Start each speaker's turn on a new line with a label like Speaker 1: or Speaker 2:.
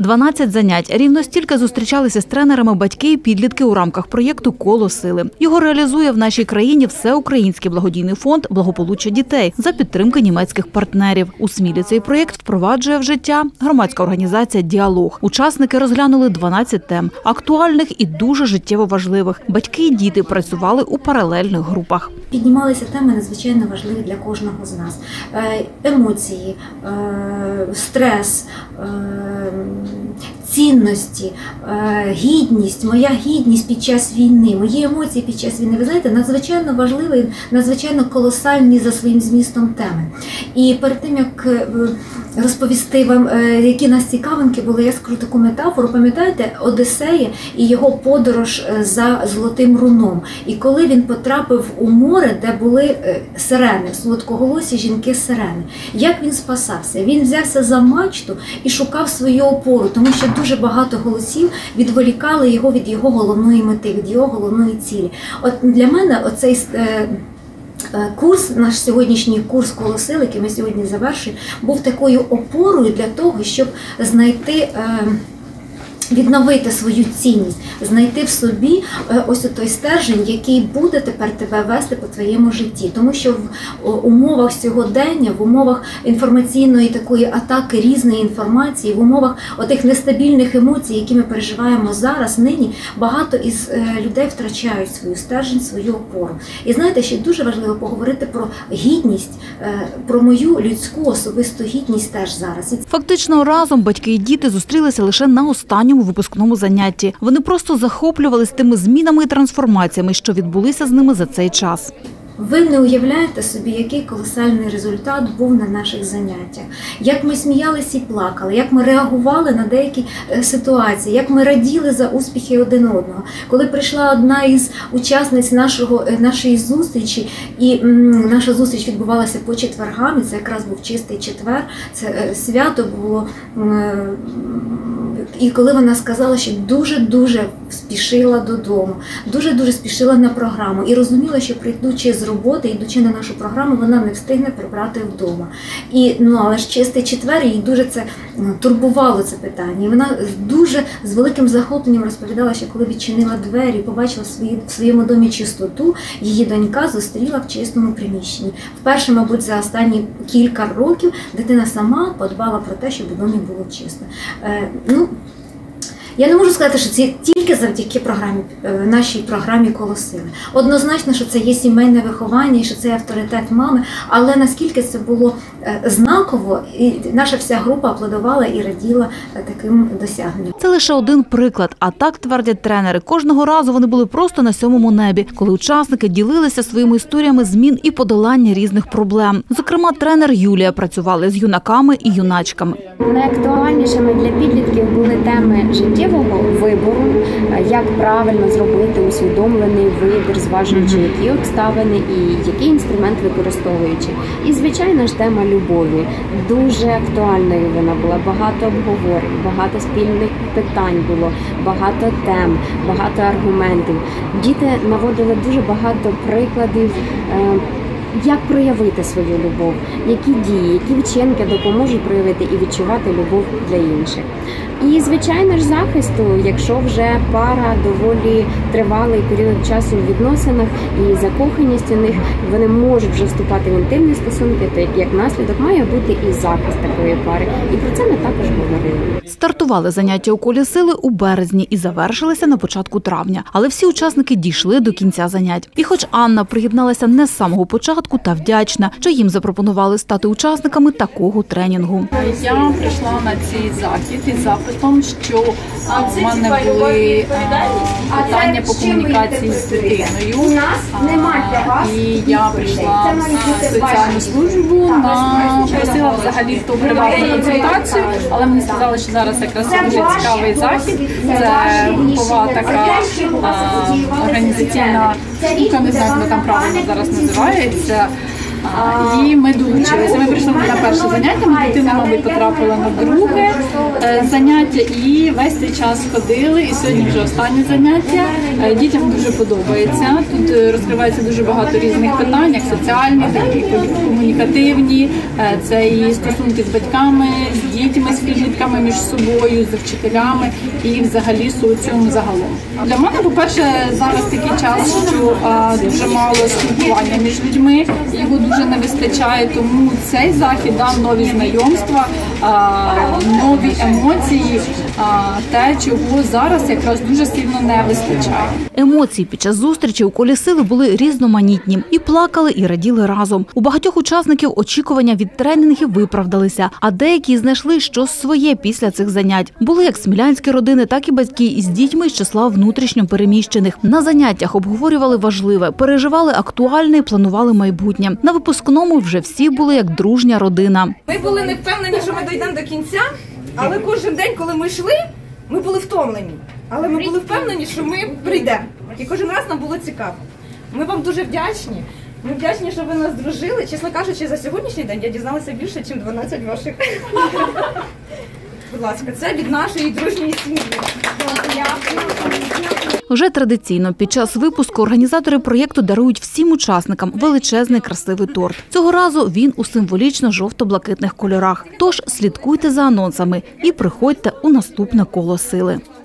Speaker 1: 12 занять. Рівно стільки зустрічалися з тренерами батьки і підлітки у рамках проєкту «Коло сили». Його реалізує в нашій країні Всеукраїнський благодійний фонд «Благополуччя дітей» за підтримки німецьких партнерів. У Смілі цей проєкт впроваджує в життя громадська організація «Діалог». Учасники розглянули 12 тем – актуальних і дуже життєво важливих. Батьки і діти працювали у паралельних групах.
Speaker 2: Піднімалися теми надзвичайно важливі для кожного з нас. Емоції, стрес, цінності, гідність, моя гідність під час війни, мої емоції під час війни. Ви знаєте, надзвичайно важливі, надзвичайно колосальні за своїм змістом теми. І перед тим, як розповісти вам, які нас цікавинки були, я скажу таку метафору. Пам'ятаєте Одіссея і його подорож за Золотим Руном? І коли він потрапив у море, де були сирени, солодкоголосі жінки-сирени. Як він спасався? Він взявся за мачту і шукав свою опору, тому що дуже багато голосів відволікали його від його головної мети, від його головної цілі. От для мене оцей курс, наш сьогоднішній курс «Коло сили», який ми сьогодні завершуємо, був такою опорою для того, щоб знайти, відновити свою цінність, знайти в собі ось той стержень, який буде тепер тебе вести по твоєму житті. Тому що в умовах сьогодення, в умовах інформаційної такої атаки різної інформації, в умовах отих нестабільних емоцій, які ми переживаємо зараз, нині, багато із людей втрачають свою стержень, свою опору. І знаєте, ще дуже важливо поговорити про гідність, про мою людську особисту гідність теж зараз.
Speaker 1: Фактично разом батьки і діти зустрілися лише на останньому випускному занятті. Вони просто захоплювалися тими змінами і трансформаціями, що відбулися з ними за цей час.
Speaker 2: Ви не уявляєте собі, який колосальний результат був на наших заняттях. Як ми сміялися і плакали, як ми реагували на деякі ситуації, як ми раділи за успіхи один одного. Коли прийшла одна із учасниць нашої зустрічі, і наша зустріч відбувалася по четвергам, і це якраз був чистий четвер, це свято було. І коли вона сказала, що дуже-дуже спішила додому, дуже-дуже спішила на програму і розуміла, що прийдучи з роботи, йдучи на нашу програму, вона не встигне прибрати вдома. І, але ж чистий четвер, їй дуже це турбувало, це питання. І вона дуже з великим захопленням розповідала, що коли відчинила двері, побачила в своєму домі чистоту, її донька зустріла в чистому приміщенні. Вперше, мабуть, за останні кілька років дитина сама подбала про те, щоб у домі було чисто. Я не можу сказати, що це тільки завдяки нашій програмі «Коло сили». Однозначно, що це є сімейне виховання і що це авторитет мами, але наскільки це було знаково, і наша вся група аплодувала і раділа таким досягненням.
Speaker 1: Це лише один приклад, а так твердять тренери. Кожного разу вони були просто на сьомому небі, коли учасники ділилися своїми історіями змін і подолання різних проблем. Зокрема, тренер Юлія працювала з юнаками і юначками.
Speaker 3: Найактуальнішими для підлітків були теми життєвого вибору, як правильно зробити усвідомлений вибір, зважуючи які обставини і який інструмент використовуючи. І, звичайно ж, тема любові. Дуже актуальною вона була, багато обговорень, багато спільних питань було, багато тем, багато аргументів. Діти наводили дуже багато прикладів, як проявити свою любов, які дії, які вчинки допоможуть проявити і відчувати любов для інших. І, звичайно ж, захисту, якщо вже пара доволі тривалий період часу в відносинах і закоханість у них, вони можуть вже вступати в інтимні стосунки, то як наслідок має бути і захист такої пари. І про це ми також говорили.
Speaker 1: Стартували заняття у «Колі сили» у березні і завершилися на початку травня. Але всі учасники дійшли до кінця занять. І хоч Анна приєдналася не з самого початку та вдячна, що їм запропонували стати учасниками такого тренінгу.
Speaker 4: Я прийшла на цей захід із запитом, що в мене були питання по комунікації з дитиною. І я прийшла в соціальну службу, просила взагалі ту приватну консультацію, але мені сказали, що зараз якраз дуже цікавий захід. Це групова така організаційна штука, не знаю, як вона там правильно зараз називається. І ми долучилися. Ми прийшли на перше заняття, моя дитина, мабуть, потрапила на друге заняття і весь цей час ходили. І сьогодні вже останнє заняття. Дітям дуже подобається. Тут розкривається дуже багато різних питань, як соціальні, так і комунікативні. Це і стосунки з батьками, з дітьми, з підлітками між собою, з вчителями і взагалі соціум загалом. Для мене, по-перше, зараз такий час, що дуже мало спілкування між людьми, його дуже не вистачає, тому цей захід дав нові знайомства, нові емоції, те, чого зараз якраз дуже сильно не вистачає.
Speaker 1: Емоції під час зустрічі у колі сили були різноманітні. І плакали, і раділи разом. У багатьох учасників очікування від тренінгів виправдалися, а деякі знайшли щось своє після цих занять. Були як смілянські родини, так і батьки із дітьми з числа внутрішньо переміщених. На заняттях обговорювали важливе, переживали актуальне і планували майбутнє. На випускному вже всі були як дружня родина.
Speaker 5: Ми були не впевнені, що ми дійдемо до кінця, але кожен день, коли ми йшли, ми були втомлені. Але ми були впевнені, що ми прийдемо. І кожен раз нам було цікаво. Ми вам дуже вдячні. Ми вдячні, що ви нас дружили. Чесно кажучи, за сьогоднішній день я дізналася більше, ніж 12 ваших. Будь ласка, це від нашої дружньої сім'ї.
Speaker 1: Вже традиційно під час випуску організатори проєкту дарують всім учасникам величезний красивий торт. Цього разу він у символічно жовто-блакитних кольорах. Тож слідкуйте за анонсами і приходьте у наступне коло сили.